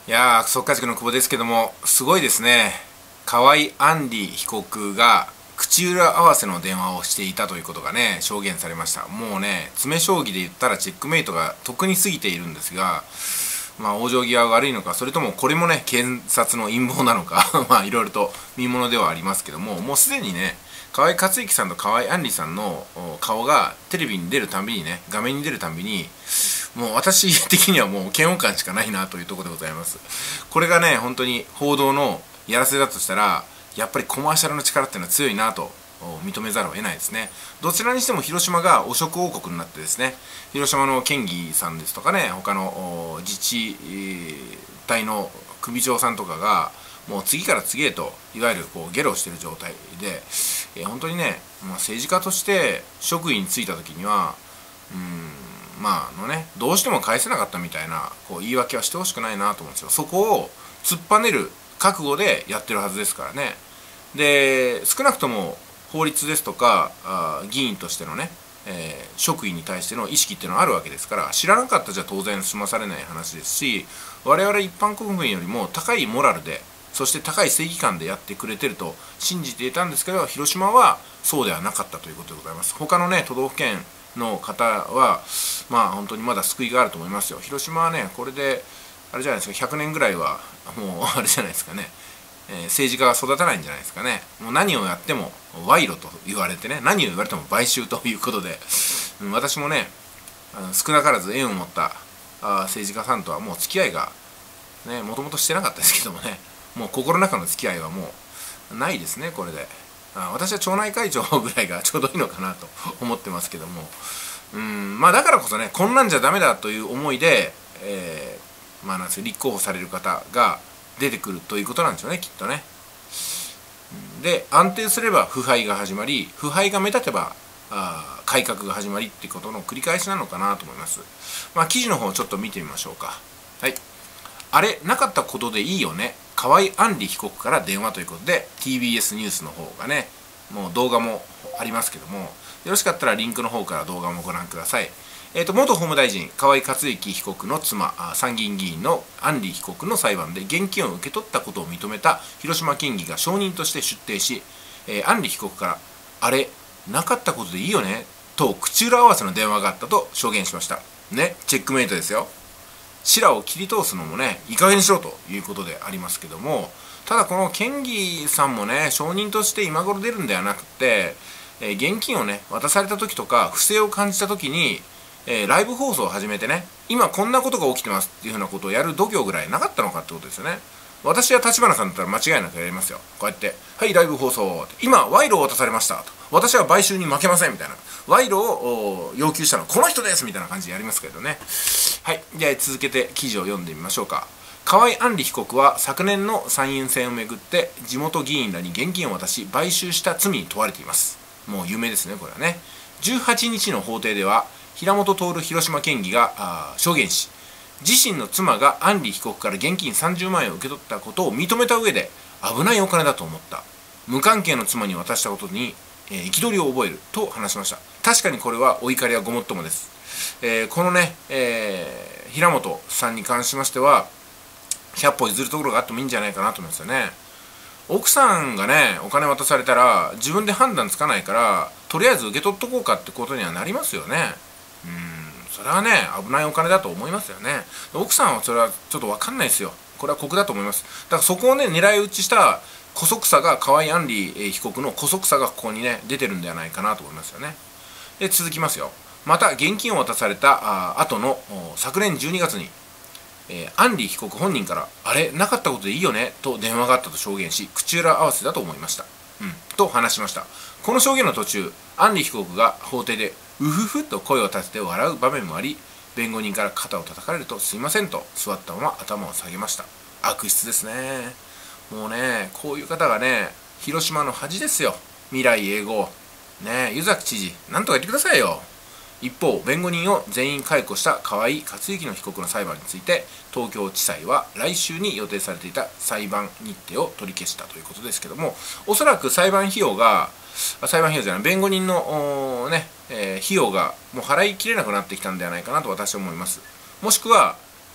いやー、速稼塾の久保ですけども、すごいですね。河合案里被告が口裏合わせの電話をしていたということがね、証言されました。もうね、詰将棋で言ったらチェックメイトが得に過ぎているんですが、往生際が悪いのか、それともこれもね、検察の陰謀なのか、いろいろと見ものではありますけども、もうすでにね、河合克行さんと河合案里さんの顔がテレビに出るたんびにね、画面に出るたんびに、もう私的にはもう嫌悪感しかないなというところでございます。これがね、本当に報道のやらせだとしたら、やっぱりコマーシャルの力っていうのは強いなと認めざるを得ないですね。どちらにしても広島が汚職王国になってですね、広島の県議さんですとかね、他の自治体の首長さんとかがもう次から次へといわゆるこうゲロをしている状態で、本当にね、政治家として職位に就いた時にはどうしても返せなかったみたいなこう言い訳はしてほしくないなと思うんですよ。そこを突っぱねる覚悟でやってるはずですからね。で、少なくとも法律ですとか議員としてのね、職位に対しての意識っていうのはあるわけですから、知らなかったじゃ当然済まされない話ですし、我々一般国民よりも高いモラルで、そして高い正義感でやってくれてると信じていたんですけど、広島はそうではなかったということでございます。他のね都道府県の方は本当にまだ救いがあると思いますよ。広島はね、これであれじゃないですか、100年ぐらいはもうあれじゃないですかね、政治家が育たないんじゃないですかね。もう何をやっても賄賂と言われてね、何を言われても買収ということで、私もね、少なからず縁を持った政治家さんとはもう付き合いがね、もともとしてなかったですけどもね、もう心の中の付き合いはもうないですね、これで。私は町内会長ぐらいがちょうどいいのかなと思ってますけども、だからこそね、こんなんじゃダメだという思いで、なんですか、立候補される方が出てくるということなんでしょうね、きっとね。で、安定すれば腐敗が始まり、腐敗が目立てば改革が始まりっていうことの繰り返しなのかなと思います。記事の方をちょっと見てみましょうか。はい。あれなかったことでいいよね、河合案里被告から電話ということで TBS ニュースの方がね、もう動画もありますけども、よろしかったらリンクの方から動画もご覧ください。元法務大臣河合克行被告の妻、参議院議員の案里被告の裁判で現金を受け取ったことを認めた広島県議が証人として出廷し、案里被告からあれなかったことでいいよねと口裏合わせの電話があったと証言しましたね。チェックメイトですよ。白を切り通すのもね、いい加減にしろということでありますけども、ただこの県議さんもね、証人として今頃出るんではなくて、現金をね渡された時とか不正を感じた時に、ライブ放送を始めてね、今こんなことが起きてますっていうふうなことをやる度胸ぐらいなかったのかってことですよね。私は立花さんだったら間違いなくやりますよ。こうやって「はいライブ放送」今賄賂を渡されました」と「私は買収に負けません」みたいな、賄賂を要求したのはこの人ですみたいな感じでやりますけどね。はい、じゃあ続けて記事を読んでみましょうか。河合案里被告は昨年の参院選をめぐって地元議員らに現金を渡し買収した罪に問われています。もう有名ですね、これはね。18日の法廷では平本徹広島県議が証言し、自身の妻が案里被告から現金30万円を受け取ったことを認めた上で、危ないお金だと思った、無関係の妻に渡したことに憤りを覚えると話しました。確かにこれはお怒りはごもっともです。このね、平本さんに関しましては100歩譲るところがあってもいいんじゃないかなと思いますよね。奥さんがねお金渡されたら自分で判断つかないから、とりあえず受け取っとこうかってことにはなりますよね。それはね危ないお金だと思いますよね。奥さんはそれはちょっと分かんないですよ。これは酷だと思います。だからそこをね狙い撃ちした姑息さが、河合案里被告の姑息さがここにね出てるんではないかなと思いますよね。で続きますよ。また現金を渡された後の昨年12月に案里被告本人からあれなかったことでいいよねと電話があったと証言し、口裏合わせだと思いました、と話しました。この証言の途中、案里被告が法廷でうふふと声を立てて笑う場面もあり、弁護人から肩を叩かれるとすいませんと座ったまま頭を下げました。悪質ですね。もうね、こういう方がね広島の恥ですよ。未来永劫ね。湯崎知事なんとか言ってくださいよ。一方、弁護人を全員解雇した河合克行の被告の裁判について、東京地裁は来週に予定されていた裁判日程を取り消したということですけども、おそらく裁判費用じゃない、弁護人の費用がもう払いきれなくなってきたんではないかなと私は思います。もしくは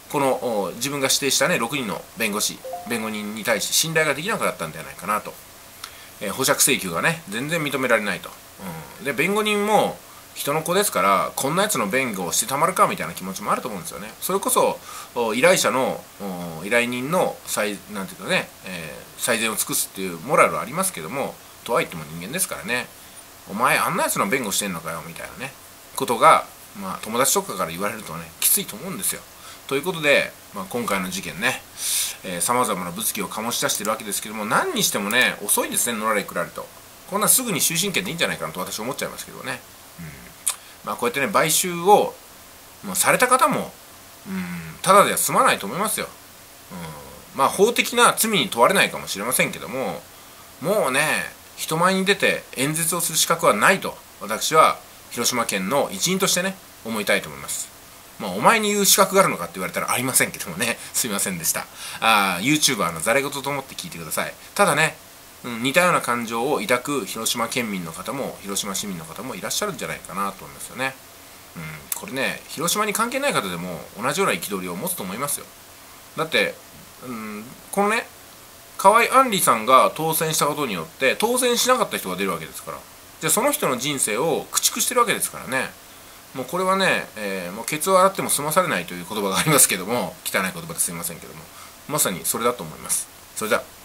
この自分が指定したね6人の弁護人に対して信頼ができなくなったんではないかなと、保釈請求がね全然認められないと、で弁護人も人の子ですからこんなやつの弁護をしてたまるかみたいな気持ちもあると思うんですよね。それこそ依頼者の依頼人のなんていうかね、最善を尽くすっていうモラルはありますけども、とはいっても人間ですからね、お前あんなやつの弁護してんのかよみたいなねことが、友達とかから言われるとねきついと思うんですよ。ということで、今回の事件ね、さまざまな物議を醸し出しているわけですけども、何にしてもね遅いですね、のらりくらりと。こんなすぐに終身刑でいいんじゃないかなと私は思っちゃいますけどね。こうやってね買収を、された方もただでは済まないと思いますよ。法的な罪に問われないかもしれませんけども、もうね人前に出て演説をする資格はないと私は広島県の一員としてね思いたいと思います。お前に言う資格があるのかって言われたらありませんけどもね、すいませんでした。YouTuber のざれ言と思って聞いてください。ただね、似たような感情を抱く広島県民の方も広島市民の方もいらっしゃるんじゃないかなと思いますよね。これね広島に関係ない方でも同じような憤りを持つと思いますよ。だって、このね河合案里さんが当選したことによって当選しなかった人が出るわけですから、じゃあその人の人生を駆逐してるわけですからね。もうこれはね、もうケツを洗っても済まされないという言葉がありますけども、汚い言葉ですいませんけども、まさにそれだと思います。それでは。